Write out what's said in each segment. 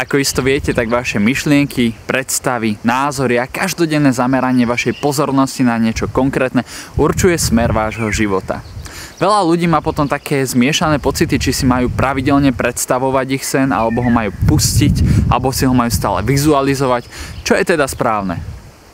Ako isto viete, tak vaše myšlienky, predstavy, názory a každodenné zameranie vašej pozornosti na niečo konkrétne určuje smer vášho života. Veľa ľudí má potom také zmiešané pocity, či si majú pravidelne predstavovať ich sen, alebo ho majú pustiť, alebo si ho majú stále vizualizovať. Čo je teda správne?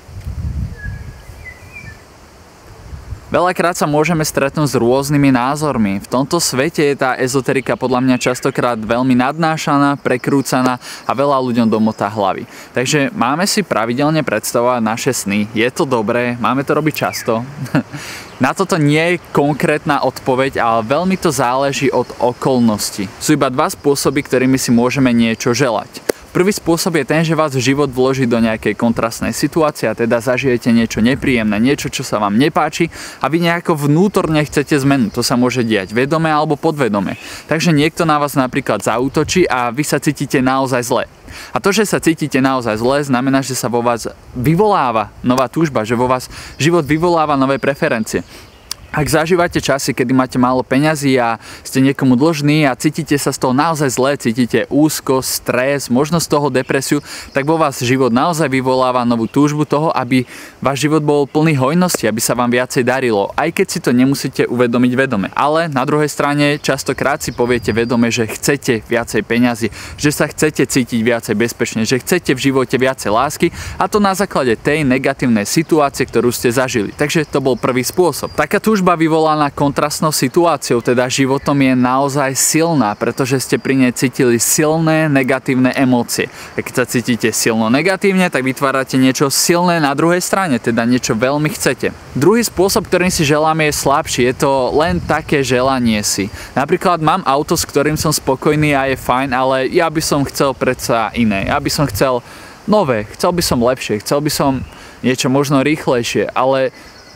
Veľakrát sa môžeme stretnúť s rôznymi názormi. V tomto svete je tá ezoterika podľa mňa častokrát veľmi nadnášaná, prekrúcaná a veľa ľuďom domotá hlavy. Takže máme si pravidelne predstavovať naše sny. Je to dobré? Máme to robiť často? Na toto nie je konkrétna odpoveď, ale veľmi to záleží od okolností. Sú iba dva spôsoby, ktorými si môžeme niečo želať. Prvý spôsob je ten, že vás život vloží do nejakej kontrastnej situácie a teda zažijete niečo nepríjemné, niečo, čo sa vám nepáči a vy nejako vnútorne chcete zmenu. To sa môže diať vedome alebo podvedome. Takže niekto na vás napríklad zaútočí a vy sa cítite naozaj zle. A to, že sa cítite naozaj zle, znamená, že sa vo vás vyvoláva nová túžba, že vo vás život vyvoláva nové preferencie. Ak zažívate časy, kedy máte málo peňazí a ste niekomu dlžní a cítite sa z toho naozaj zle, cítite úzkosť, stres, možno z toho depresiu, tak vo vás život naozaj vyvoláva novú túžbu toho, aby váš život bol plný hojnosti, aby sa vám viacej darilo, aj keď si to nemusíte uvedomiť vedome. Ale na druhej strane častokrát si poviete vedome, že chcete viacej peňazí, že sa chcete cítiť viacej bezpečne, že chcete v živote viacej lásky a to na základe tej negatívnej situácie, ktorú ste zažili. Takže to bol prvý spôsob. Taká túžba vyvolaná kontrastnou situáciou, teda životom, je naozaj silná, pretože ste pri nej cítili silné negatívne emócie. A keď sa cítite silno negatívne, tak vytvárate niečo silné na druhej strane, teda niečo veľmi chcete. Druhý spôsob, ktorým si želáme, je slabší. Je to len také želanie si. Napríklad mám auto, s ktorým som spokojný a je fajn, ale ja by som chcel predsa iné. Ja by som chcel nové, chcel by som lepšie, chcel by som niečo možno rýchlejšie, ale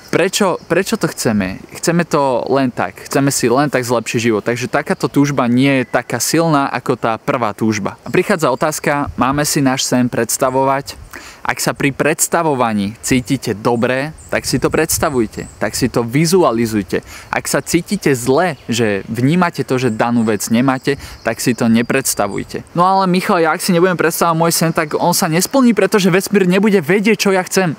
Prečo to chceme? Chceme to len tak. Chceme si len tak zlepšiť život. Takže takáto túžba nie je taká silná ako tá prvá túžba. A prichádza otázka, máme si náš sen predstavovať? Ak sa pri predstavovaní cítite dobre, tak si to predstavujte, tak si to vizualizujte. Ak sa cítite zle, že vnímate to, že danú vec nemáte, tak si to nepredstavujte. No ale Michal, ja ak si nebudem predstavovať môj sen, tak on sa nesplní, pretože vesmír nebude vedieť, čo ja chcem.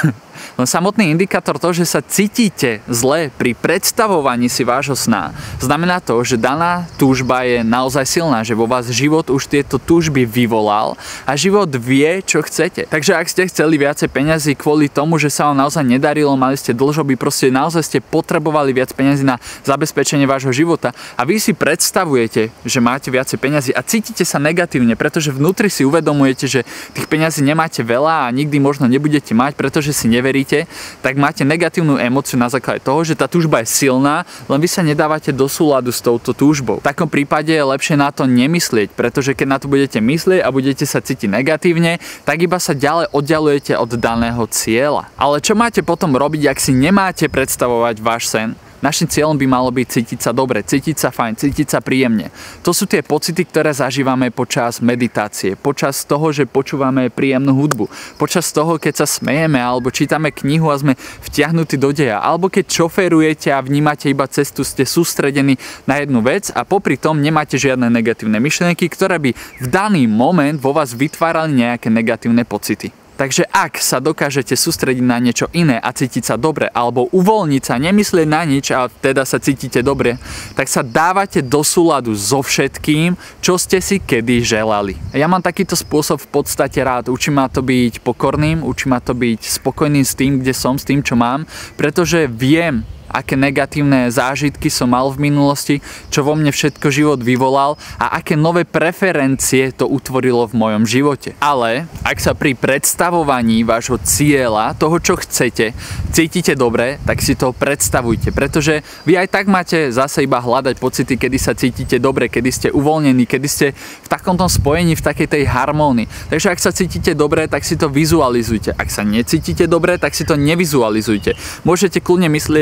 Len samotný indikátor toho, že sa cítite zle pri predstavovaní si vášho sna, znamená to, že daná túžba je naozaj silná, že vo vás život už tieto túžby vyvolal a život vie, čo chcete. Takže ak ste chceli viacej peňazí kvôli tomu, že sa vám naozaj nedarilo, mali ste dlžoby, proste naozaj ste potrebovali viac peňazí na zabezpečenie vášho života a vy si predstavujete, že máte viacej peňazí a cítite sa negatívne, pretože vnútri si uvedomujete, že tých peňazí nemáte veľa a nikdy možno nebudete mať, pretože si neveríte, tak máte negatívnu emóciu na základe toho, že tá túžba je silná, len vy sa nedávate do súladu s touto túžbou. V takom prípade je lepšie na to nemyslieť, pretože keď na to budete myslieť a budete sa cítiť negatívne, tak iba sa ďalej oddialujete od daného cieľa. Ale čo máte potom robiť, ak si nemáte predstavovať váš sen? Naším cieľom by malo byť cítiť sa dobre, cítiť sa fajn, cítiť sa príjemne. To sú tie pocity, ktoré zažívame počas meditácie, počas toho, že počúvame príjemnú hudbu, počas toho, keď sa smejeme alebo čítame knihu a sme vtiahnutí do deja, alebo keď šoférujete a vnímate iba cestu, ste sústredení na jednu vec a popri tom nemáte žiadne negatívne myšlienky, ktoré by v daný moment vo vás vytvárali nejaké negatívne pocity. Takže ak sa dokážete sústrediť na niečo iné a cítiť sa dobre, alebo uvoľniť sa, nemyslieť na nič a teda sa cítite dobre, tak sa dávate do súladu so všetkým, čo ste si kedy želali. Ja mám takýto spôsob v podstate rád. Učí ma to byť pokorným, učí ma to byť spokojným s tým, kde som, s tým, čo mám, pretože viem, aké negatívne zážitky som mal v minulosti, čo vo mne všetko život vyvolal a aké nové preferencie to utvorilo v mojom živote. Ale ak sa pri predstavovaní vášho cieľa, toho, čo chcete, cítite dobre, tak si to predstavujte, pretože vy aj tak máte zase iba hľadať pocity, kedy sa cítite dobre, kedy ste uvoľnení, kedy ste v takomto spojení, v takej tej harmónii. Takže ak sa cítite dobre, tak si to vizualizujte. Ak sa necítite dobre, tak si to nevizualizujte. Môžete kľudne myslieť na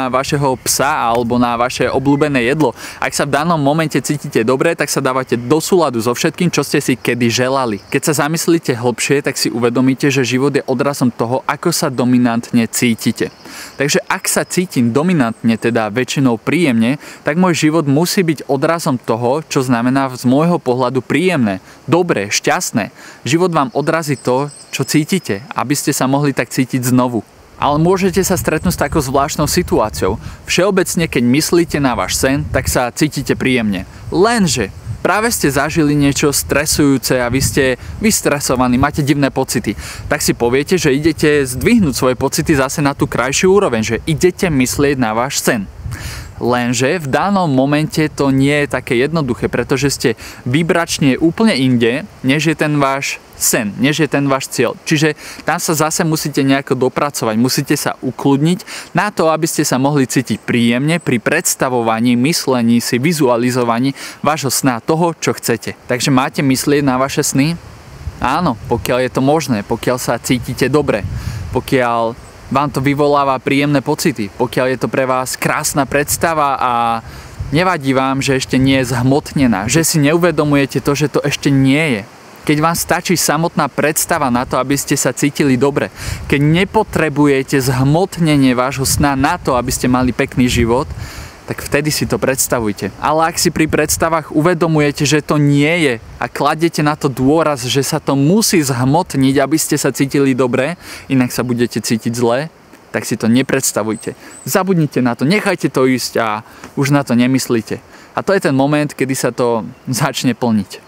na vašeho psa alebo na vaše obľúbené jedlo. Ak sa v danom momente cítite dobre, tak sa dávate do súladu so všetkým, čo ste si kedy želali. Keď sa zamyslíte hlbšie, tak si uvedomíte, že život je odrazom toho, ako sa dominantne cítite. Takže ak sa cítim dominantne, teda väčšinou príjemne, tak môj život musí byť odrazom toho, čo znamená z môjho pohľadu príjemné, dobré, šťastné. Život vám odrazí to, čo cítite, aby ste sa mohli tak cítiť znovu. Ale môžete sa stretnúť s takou zvláštnou situáciou. Všeobecne, keď myslíte na váš sen, tak sa cítite príjemne. Lenže práve ste zažili niečo stresujúce a vy ste vystresovaní, máte divné pocity. Tak si poviete, že idete zdvihnúť svoje pocity zase na tú krajšiu úroveň, že idete myslieť na váš sen. Lenže v danom momente to nie je také jednoduché, pretože ste vibračne úplne inde, než je ten váš sen, než je ten váš cieľ. Čiže tam sa zase musíte nejako dopracovať, musíte sa ukludniť na to, aby ste sa mohli cítiť príjemne pri predstavovaní, myslení si, vizualizovaní vášho sna, toho, čo chcete. Takže máte myslieť na vaše sny? Áno, pokiaľ je to možné, pokiaľ sa cítite dobre, pokiaľ vám to vyvoláva príjemné pocity, pokiaľ je to pre vás krásna predstava a nevadí vám, že ešte nie je zhmotnená, že si neuvedomujete to, že to ešte nie je. Keď vám stačí samotná predstava na to, aby ste sa cítili dobre, keď nepotrebujete zhmotnenie vášho sna na to, aby ste mali pekný život, tak vtedy si to predstavujte. Ale ak si pri predstavách uvedomujete, že to nie je a kladete na to dôraz, že sa to musí zhmotniť, aby ste sa cítili dobre, inak sa budete cítiť zle, tak si to nepredstavujte. Zabudnite na to, nechajte to ísť a už na to nemyslíte. A to je ten moment, kedy sa to začne plniť.